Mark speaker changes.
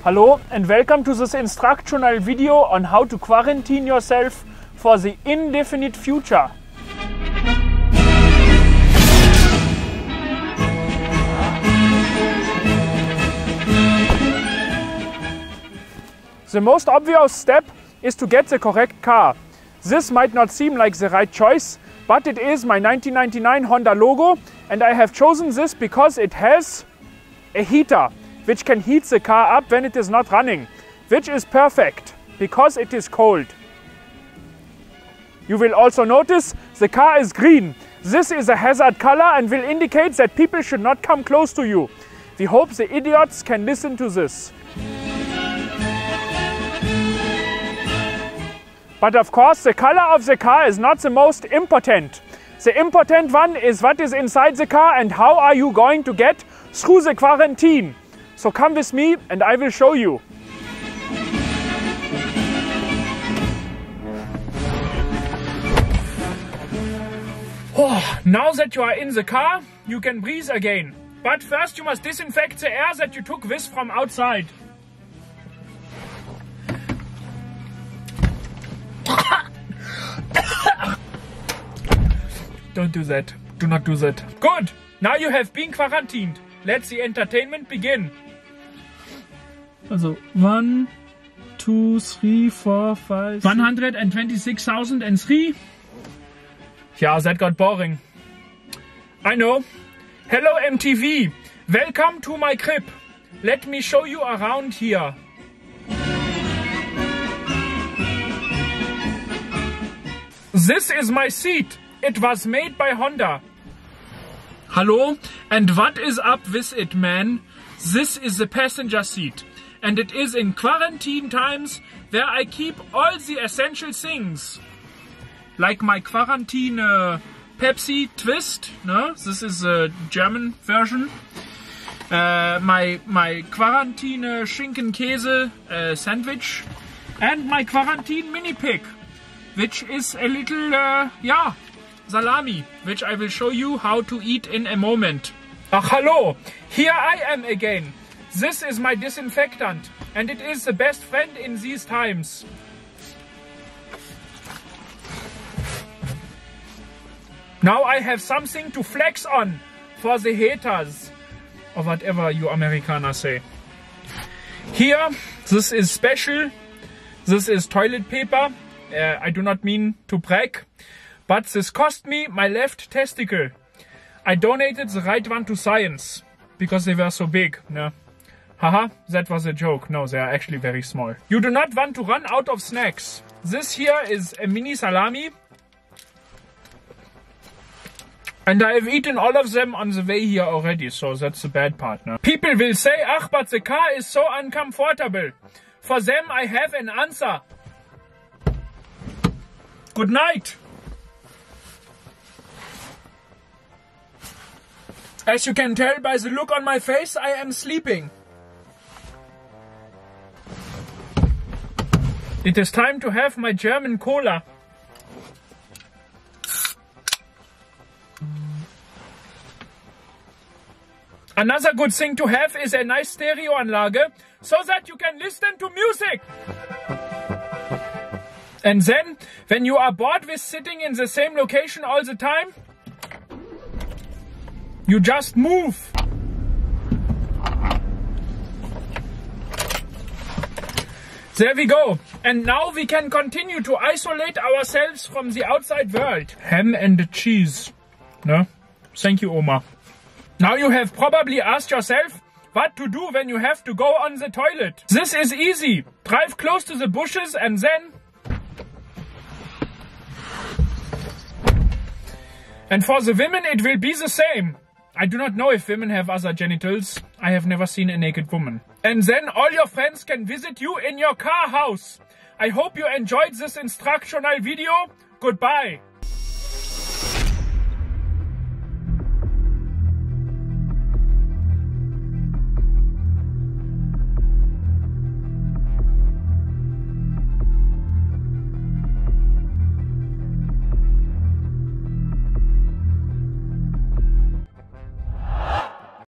Speaker 1: Hello and welcome to this instructional video on how to quarantine yourself for the indefinite future. The most obvious step is to get the correct car. This might not seem like the right choice, but it is my 1999 Honda logo, and I have chosen this because it has a heater which can heat the car up when it is not running, which is perfect because it is cold. You will also notice the car is green. This is a hazard color and will indicate that people should not come close to you. We hope the idiots can listen to this. But of course, the color of the car is not the most important. The important one is what is inside the car and how are you going to get through the quarantine. So come with me and I will show you. Oh, now that you are in the car, you can breathe again. But first you must disinfect the air that you took with from outside. Don't do that. Do not do that. Good! Now you have been quarantined. Let the entertainment begin. Also 1, 2, 3, 4, 5... 126,003? Yeah, that got boring. I know. Hello MTV. Welcome to my crib. Let me show you around here. This is my seat. It was made by Honda. Hello, and what is up with it, man? This is the passenger seat. And it is in quarantine times where I keep all the essential things. Like my quarantine Pepsi Twist. No, this is the German version. My quarantine Schinken-Käse sandwich. And my quarantine mini pig. Which is a little, salami, which I will show you how to eat in a moment. Ach, hello! Here I am again. This is my disinfectant, and it is the best friend in these times. Now I have something to flex on for the haters, or whatever you Amerikaners say. Here, this is special. This is toilet paper. I do not mean to brag, but this cost me my left testicle. I donated the right one to science, because they were so big. No. Haha, that was a joke. No, they are actually very small. You do not want to run out of snacks. This here is a mini salami. And I have eaten all of them on the way here already, so that's the bad part. No? People will say, ach, but the car is so uncomfortable. For them I have an answer. Good night. As you can tell by the look on my face, I am sleeping. It is time to have my German cola. Another good thing to have is a nice Stereoanlage, so that you can listen to music. And then, when you are bored with sitting in the same location all the time, you just move. There we go. And now we can continue to isolate ourselves from the outside world. Ham and cheese. No? Thank you, Oma. Now you have probably asked yourself what to do when you have to go on the toilet. This is easy. Drive close to the bushes and then... And for the women it will be the same. I do not know if women have other genitals. I have never seen a naked woman. And then all your friends can visit you in your car house. I hope you enjoyed this instructional video. Goodbye.